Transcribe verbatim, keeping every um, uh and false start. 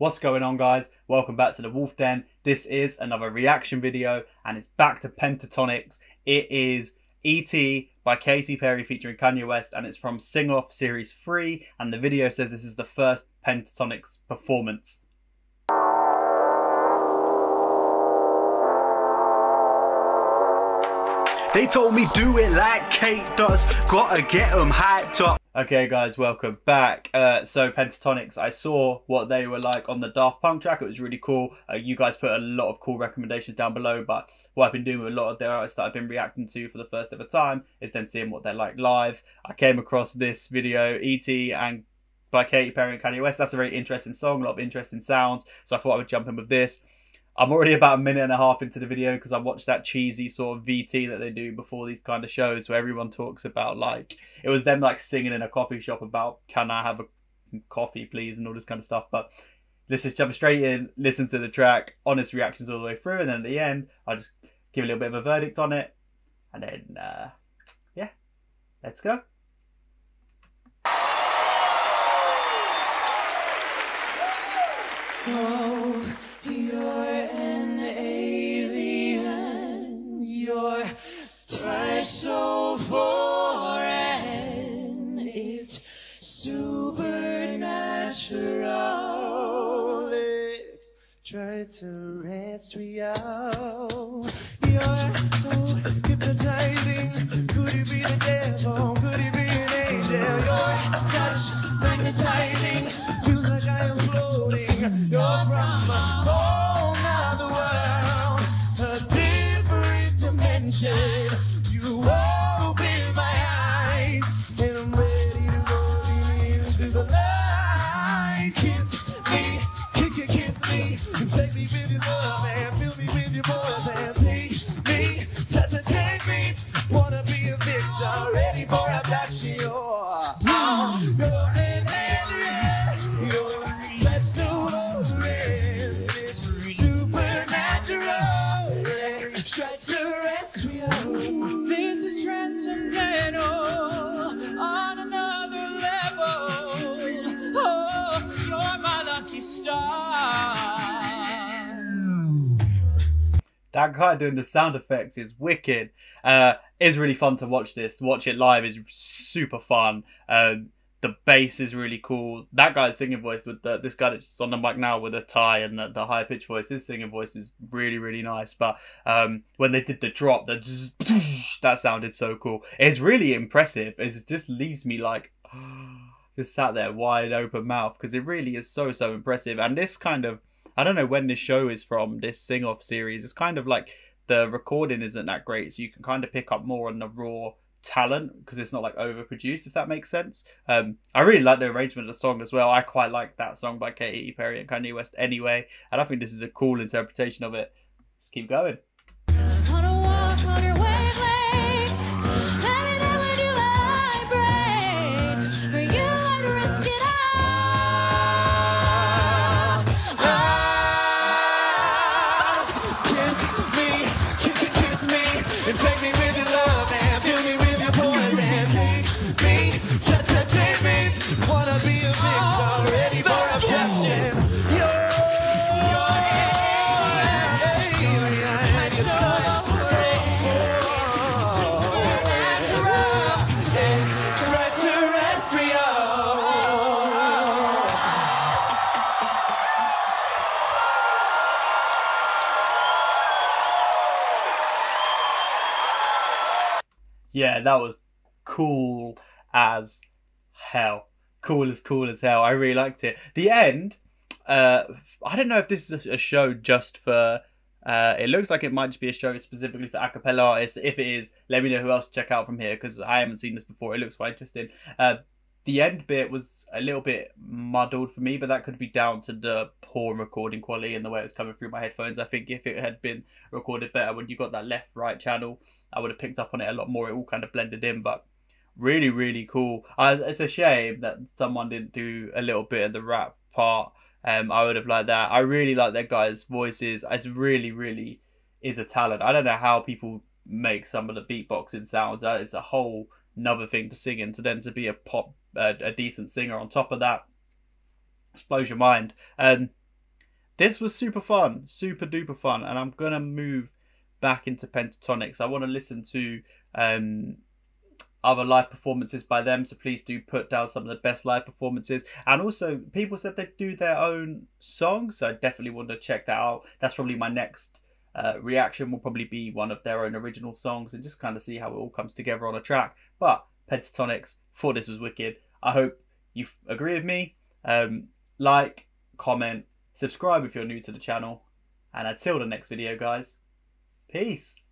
What's going on, guys? Welcome back to the Wolf Den. This is another reaction video and it's back to Pentatonix. It is E T by Katy Perry featuring Kanye West and it's from Sing Off Series three, and the video says this is the first Pentatonix performance. They told me do it like Kate does, gotta get them hyped up. Okay guys, welcome back. Uh, so Pentatonix, I saw what they were like on the Daft Punk track. It was really cool. Uh, you guys put a lot of cool recommendations down below, but what I've been doing with a lot of their artists that I've been reacting to for the first ever time is then seeing what they're like live. I came across this video, E T and by Katy Perry and Kanye West. That's a very interesting song, a lot of interesting sounds. So I thought I would jump in with this. I'm already about a minute and a half into the video because I watched that cheesy sort of V T that they do before these kind of shows where everyone talks about, like, it was them like singing in a coffee shop about, can I have a coffee please, and all this kind of stuff. But let's just jump straight in, listen to the track, honest reactions all the way through, and then at the end I'll just give a little bit of a verdict on it, and then uh, yeah, let's go. Oh, you're an alien, you're twice so foreign, it's supernatural, extraterrestrial. You're so hypnotizing, could it be the devil, could it be an angel? Your touch magnetizing, feels like I am floating. You're from a whole nother world, a different dimension. You open my eyes, and I'm ready to go into the light. Kiss me, kick it, kiss me, infect me with your love and fill me with your voice and take me, touch and take me. Wanna be a victor, ready for abduction. Oh, you're an alien, you're supernatural, extraterrestrial. This is transcendental on another level. Oh, you're my lucky star. That guy doing the sound effects is wicked. Uh, it's really fun to watch this. Watch it live is super fun. Um, The bass is really cool. That guy's singing voice with the, this guy that's on the mic now with a tie and the, the high pitched voice, his singing voice is really, really nice. But um, when they did the drop, the that sounded so cool. It's really impressive. It just leaves me like, just sat there wide open mouth because it really is so, so impressive. And this kind of, I don't know when this show is from, this Sing Off series. It's kind of like the recording isn't that great. So you can kind of pick up more on the raw talent because it's not like overproduced, if that makes sense. um I really like the arrangement of the song as well. I quite like that song by Katy Perry and Kanye West anyway, and I think this is a cool interpretation of it. Let's keep going. Yeah, that was cool as hell. Cool as cool as hell. I really liked it. The end, uh, I don't know if this is a show just for, uh, it looks like it might just be a show specifically for a cappella artists. If it is, let me know who else to check out from here because I haven't seen this before. It looks quite interesting. Uh, the end bit was a little bit muddled for me, but that could be down to the poor recording quality and the way it was coming through my headphones. I think if it had been recorded better when you got that left right channel, I would have picked up on it a lot more. It all kind of blended in, but really, really cool. Uh, it's a shame that someone didn't do a little bit of the rap part. Um, I would have liked that. I really like that guy's voices. It's really, really is a talent. I don't know how people make some of the beatboxing sounds. Uh, it's a whole another thing to sing in, to then to be a pop, uh, a decent singer on top of that, just blows your mind. Um, this was super fun, super duper fun, and I'm gonna move back into Pentatonix. I want to listen to um, other live performances by them, so please do put down some of the best live performances. And also, people said they do their own songs, so I definitely want to check that out. That's probably my next uh, reaction. Will probably be one of their own original songs, and just kind of see how it all comes together on a track. But Pentatonix, thought this was wicked. I hope you agree with me. Um, like, comment, subscribe if you're new to the channel, and until the next video, guys, peace.